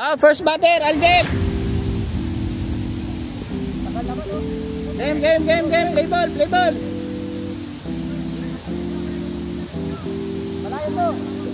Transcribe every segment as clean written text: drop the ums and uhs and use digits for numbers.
First batter, Aljem. Game. Play ball. Malayo to.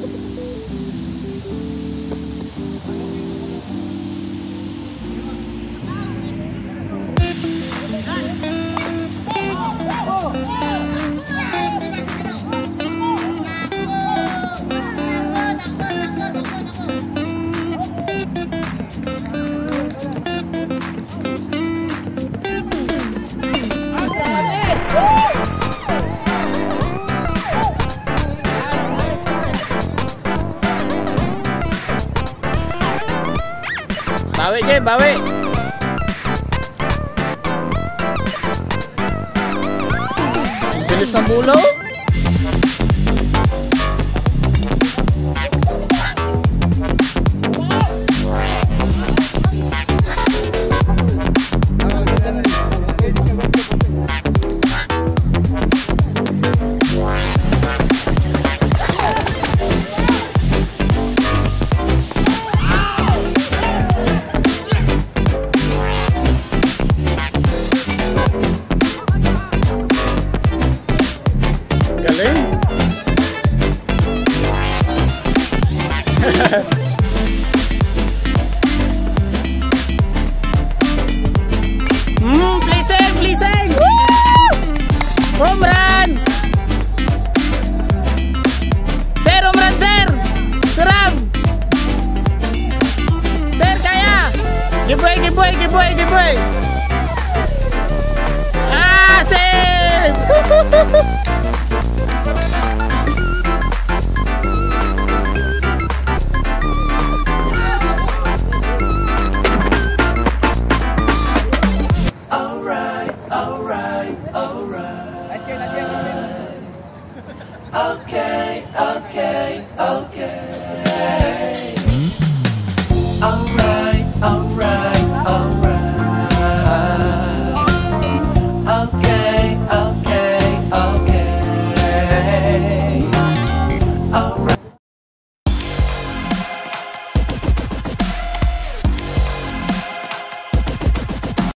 Bawi, Jem, bawi. Bilis ng bulo. Galing. Pleasing. Woo! Home run. Sir, home run, sir. Seram. Sir, kaya. Giveaway. Sir.